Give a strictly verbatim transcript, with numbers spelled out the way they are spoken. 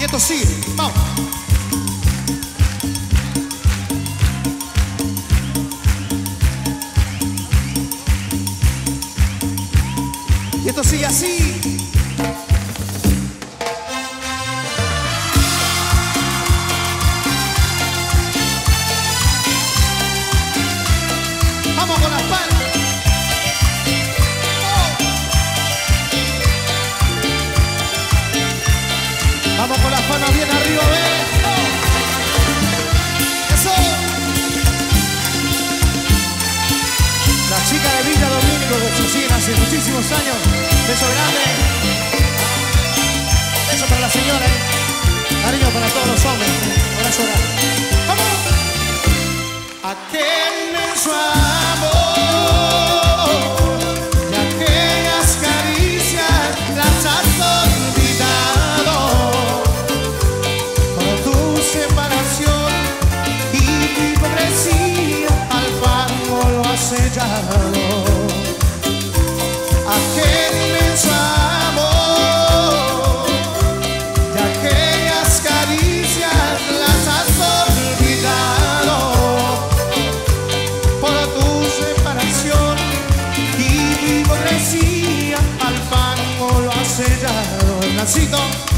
esto sí, vamos. Y esto sigue así. Vamos con las palmas. Vamos con las palmas bien arriba, ¿ves? Oh. ¡Eso! La chica de Villa Domínico que se siguen hace muchísimos años. Beso grande. Beso para la señora, ¿eh? Cariño para todos los hombres. Abrazo grande. ¡Vamos! Aquel inmenso amor y aquellas caricias las has olvidado. Separación y tu hipocresía al fango lo has sellado. Aquel inmenso amor y aquellas caricias las has olvidado. Por tu separación y tu hipocresía al fango lo has sellado. Nacito.